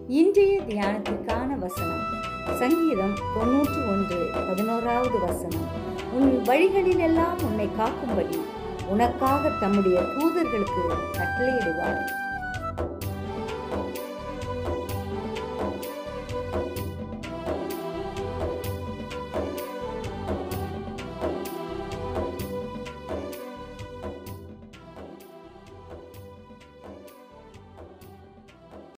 இன்றைய தியானத்திற்கான வசனம் சங்கீதம் 91:11 வசனம். உன் வழிகளிலெல்லாம் உன்னை காக்கும்படி உனக்காக தம்முடைய தூதர்களுக்கு கட்டளையிடுவார்.